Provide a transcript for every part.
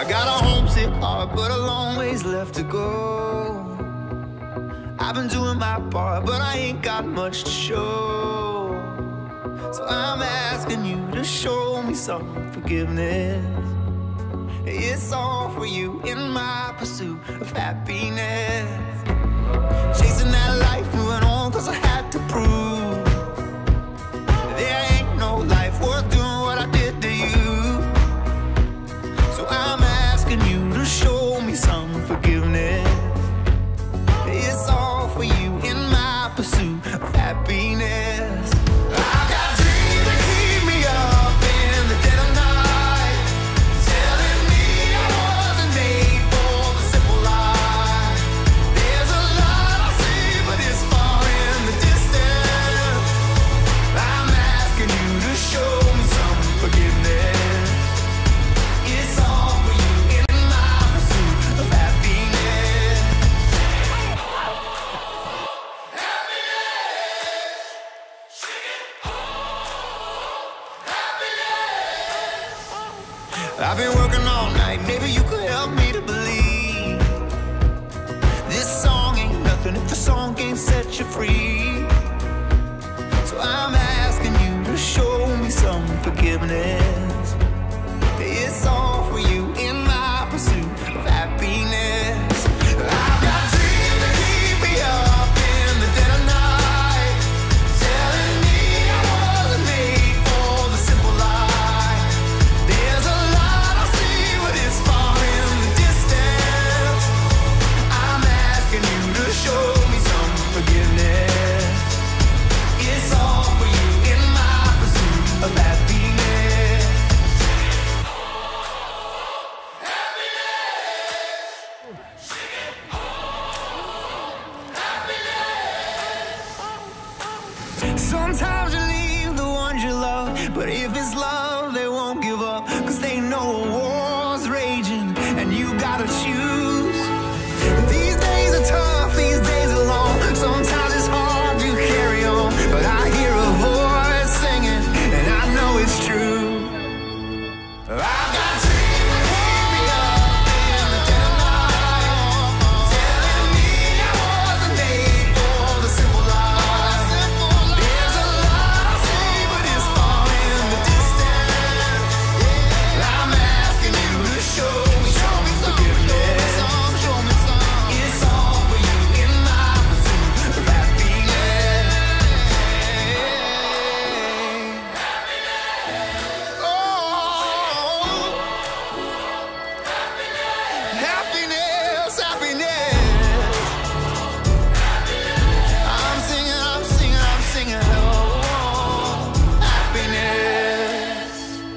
I got a homesick heart, but a long ways left to go. I've been doing my part, but I ain't got much to show. So I'm asking you to show me some forgiveness. It's all for you in my pursuit of happiness. Chasing that life, moving on, cause I had to prove there ain't no life worth doing what I did to you. So I'm asking you to show me some forgiveness. It's all for you in my pursuit of happiness. I got dreams that keep me up in the dead of night, telling me I wasn't made for the simple life. There's a lot I see, but it's far in the distance. I'm asking you to show me some forgiveness. It's all for you in my pursuit of happiness. I've been working all night, maybe you could help me to believe this song ain't nothing if the song can't set you free. So I'm asking you to show me some forgiveness. It's all for you in my pursuit of happiness. I've got dreams that keep me up in the dead of night, telling me I wasn't made for the simple life. There's a lot I see, but it's far in the distance. I'm asking you to show me some forgiveness. It's all for you in my pursuit of happiness. Sometimes you leave the ones you love, but if it's love, they won't give up, cause they know a war's raging, and you gotta choose. These days are tough, these days are long, sometimes it's hard to carry on, but I hear a voice singing, and I know it's true. I've got dreams that keep me up in the dead of night, telling me I wasn't made for the simple life. There's a lot I see, but it's far in the distance. I'm asking you to show me some forgiveness. It's all for you in my pursuit of happiness. Oh, happiness, happiness. I'm singing, I'm singing, I'm singing. Oh, happiness.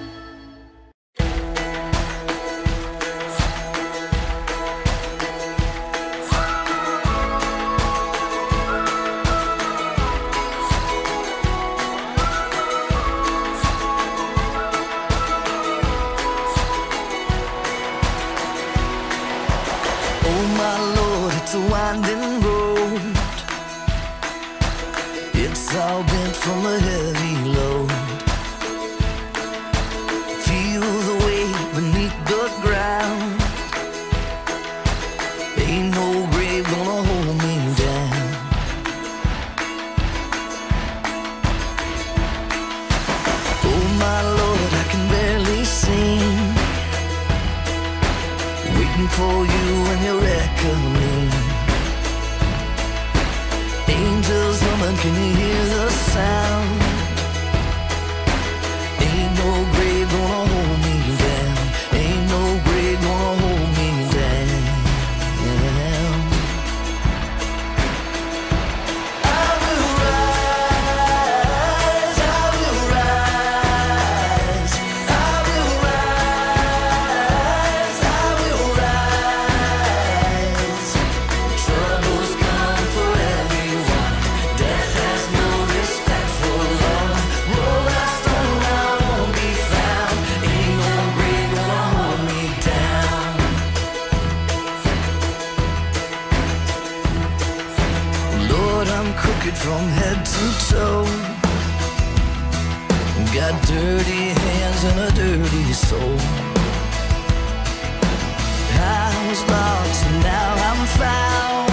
Oh my Lord, it's a winding road. It's all bent from a heavy load. Feel the weight beneath the ground. Ain't no grave gonna hold me down. Oh my Lord, I can barely sing, waiting for you when you're reckoning. Angels humming, can you hear the sound? Ain't no grave gonna hold me down. Ain't no grave gonna hold me down. I will rise, I will rise, I will rise, I will rise. Troubles come for everyone. Death has no respect for love. Roll I stone, I won't be found. Ain't no grave gonna hold me down. Lord, I'm crooked from head to toe. Got dirty hands and a dirty soul. I was lost and now I'm found.